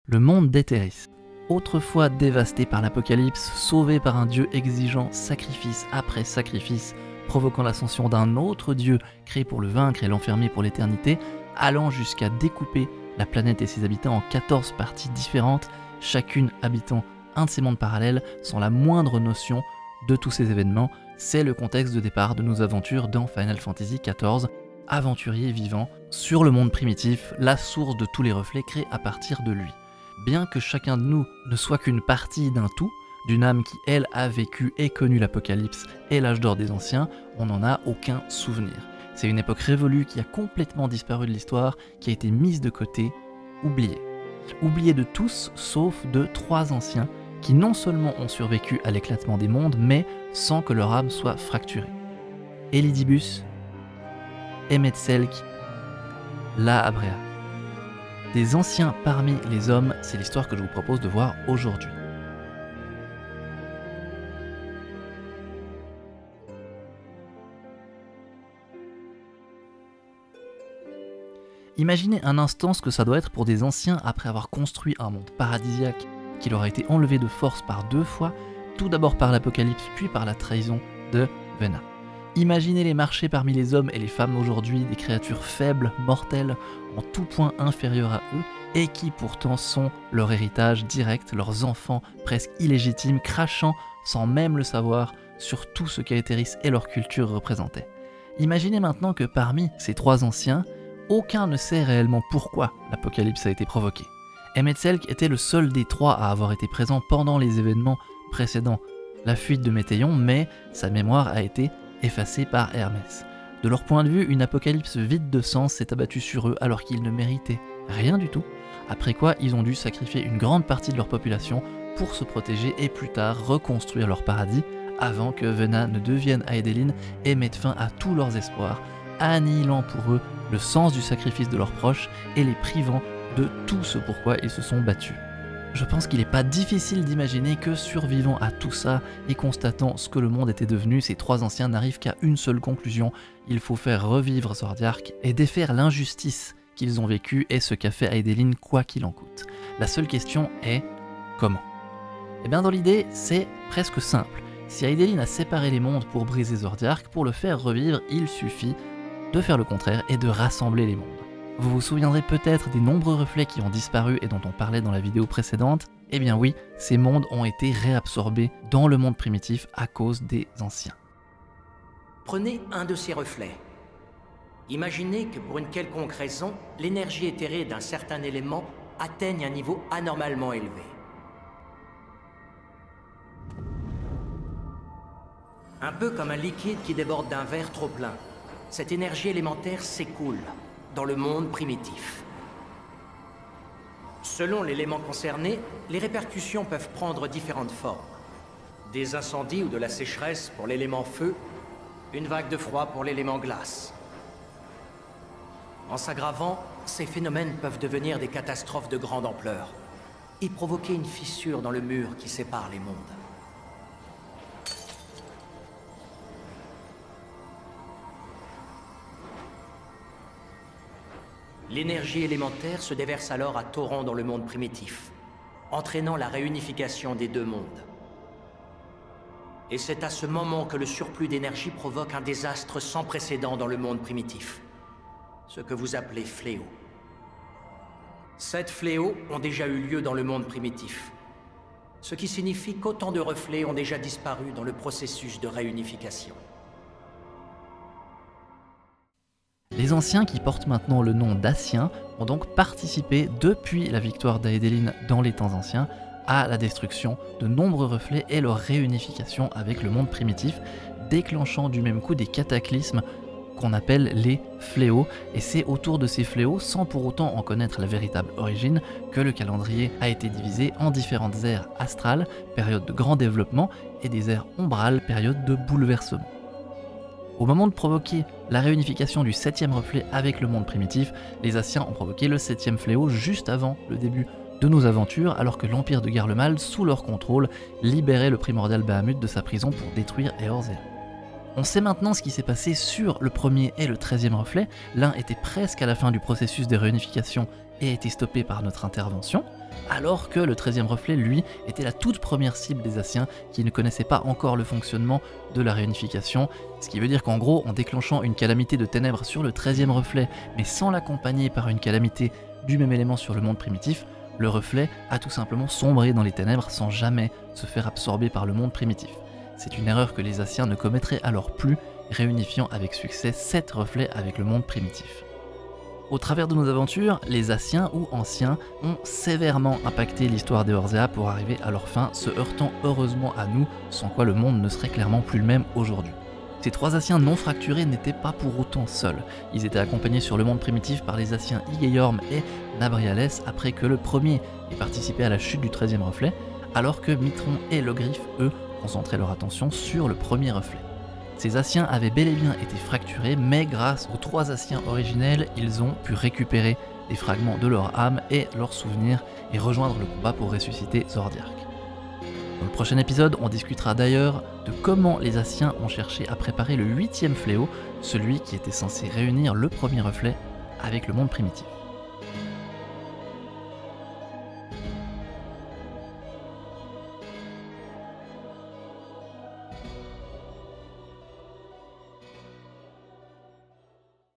Le monde d'Éthéris. Autrefois dévasté par l'Apocalypse, sauvé par un dieu exigeant sacrifice après sacrifice, provoquant l'ascension d'un autre dieu créé pour le vaincre et l'enfermer pour l'éternité, allant jusqu'à découper la planète et ses habitants en 14 parties différentes, chacune habitant un de ces mondes parallèles sans la moindre notion de tous ces événements, c'est le contexte de départ de nos aventures dans Final Fantasy XIV, aventurier vivant sur le monde primitif, la source de tous les reflets créés à partir de lui. Bien que chacun de nous ne soit qu'une partie d'un tout, d'une âme qui, elle, a vécu et connu l'Apocalypse et l'âge d'or des anciens, on n'en a aucun souvenir. C'est une époque révolue qui a complètement disparu de l'histoire, qui a été mise de côté, oubliée. Oubliée de tous, sauf de 3 anciens, qui non seulement ont survécu à l'éclatement des mondes, mais sans que leur âme soit fracturée. Elidibus, Emet-Selch, La-Abrea. Des anciens parmi les hommes, c'est l'histoire que je vous propose de voir aujourd'hui. Imaginez un instant ce que ça doit être pour des anciens après avoir construit un monde paradisiaque qui leur a été enlevé de force par 2 fois, tout d'abord par l'Apocalypse puis par la trahison de Vena. Imaginez les marchés parmi les hommes et les femmes aujourd'hui, des créatures faibles, mortelles, en tout point inférieures à eux, et qui pourtant sont leur héritage direct, leurs enfants presque illégitimes, crachant, sans même le savoir, sur tout ce qu'Aetheris et leur culture représentaient. Imaginez maintenant que parmi ces 3 anciens, aucun ne sait réellement pourquoi l'Apocalypse a été provoqué. Emet-Selch était le seul des 3 à avoir été présent pendant les événements précédant la fuite de Météion, mais sa mémoire a été effacés par Hermès. De leur point de vue, une apocalypse vide de sens s'est abattue sur eux alors qu'ils ne méritaient rien du tout, après quoi ils ont dû sacrifier une grande partie de leur population pour se protéger et plus tard reconstruire leur paradis avant que Vena ne devienne Aedeline et mette fin à tous leurs espoirs, annihilant pour eux le sens du sacrifice de leurs proches et les privant de tout ce pourquoi ils se sont battus. Je pense qu'il n'est pas difficile d'imaginer que, survivant à tout ça et constatant ce que le monde était devenu, ces 3 anciens n'arrivent qu'à une seule conclusion: il faut faire revivre Zordiark et défaire l'injustice qu'ils ont vécue et ce qu'a fait Aedeline quoi qu'il en coûte. La seule question est comment ? Et bien dans l'idée, c'est presque simple. Si Aedeline a séparé les mondes pour briser Zordiark, pour le faire revivre, il suffit de faire le contraire et de rassembler les mondes. Vous vous souviendrez peut-être des nombreux reflets qui ont disparu et dont on parlait dans la vidéo précédente. Eh bien oui, ces mondes ont été réabsorbés dans le monde primitif à cause des anciens. Prenez un de ces reflets. Imaginez que pour une quelconque raison, l'énergie éthérée d'un certain élément atteigne un niveau anormalement élevé. Un peu comme un liquide qui déborde d'un verre trop plein. Cette énergie élémentaire s'écoule dans le monde primitif. Selon l'élément concerné, les répercussions peuvent prendre différentes formes. Des incendies ou de la sécheresse pour l'élément feu, une vague de froid pour l'élément glace. En s'aggravant, ces phénomènes peuvent devenir des catastrophes de grande ampleur et provoquer une fissure dans le mur qui sépare les mondes. L'énergie élémentaire se déverse alors à torrent dans le monde primitif, entraînant la réunification des 2 mondes. Et c'est à ce moment que le surplus d'énergie provoque un désastre sans précédent dans le monde primitif, ce que vous appelez fléaux. 7 fléaux ont déjà eu lieu dans le monde primitif, ce qui signifie qu'autant de reflets ont déjà disparu dans le processus de réunification. Les anciens, qui portent maintenant le nom d'Assiens, ont donc participé depuis la victoire d'Aedeline dans les temps anciens à la destruction de nombreux reflets et leur réunification avec le monde primitif, déclenchant du même coup des cataclysmes qu'on appelle les fléaux, et c'est autour de ces fléaux, sans pour autant en connaître la véritable origine, que le calendrier a été divisé en différentes ères astrales, période de grand développement, et des ères ombrales, période de bouleversement. Au moment de provoquer la réunification du 7e reflet avec le monde primitif, les Assiens ont provoqué le 7e fléau juste avant le début de nos aventures, alors que l'Empire de Garlemald, sous leur contrôle, libérait le primordial Bahamut de sa prison pour détruire Eorzea. On sait maintenant ce qui s'est passé sur le 1er et le 13e reflet. L'un était presque à la fin du processus de réunification et a été stoppé par notre intervention, alors que le 13e reflet, lui, était la toute première cible des Asciens qui ne connaissaient pas encore le fonctionnement de la réunification, ce qui veut dire qu'en gros, en déclenchant une calamité de ténèbres sur le 13e reflet, mais sans l'accompagner par une calamité du même élément sur le monde primitif, le reflet a tout simplement sombré dans les ténèbres sans jamais se faire absorber par le monde primitif. C'est une erreur que les Asciens ne commettraient alors plus, réunifiant avec succès 7 reflets avec le monde primitif. Au travers de nos aventures, les Asciens ou Anciens ont sévèrement impacté l'histoire des Orzea pour arriver à leur fin, se heurtant heureusement à nous, sans quoi le monde ne serait clairement plus le même aujourd'hui. Ces 3 Asciens non fracturés n'étaient pas pour autant seuls. Ils étaient accompagnés sur le monde primitif par les Asciens Igéorm et Nabriales après que le premier ait participé à la chute du 13e reflet, alors que Mitron et Logrif, eux, concentraient leur attention sur le premier reflet. Ces Asciens avaient bel et bien été fracturés, mais grâce aux 3 Asciens originels, ils ont pu récupérer des fragments de leur âme et leurs souvenirs et rejoindre le combat pour ressusciter Zordiark. Dans le prochain épisode, on discutera d'ailleurs de comment les Asciens ont cherché à préparer le 8e fléau, celui qui était censé réunir le premier reflet avec le monde primitif.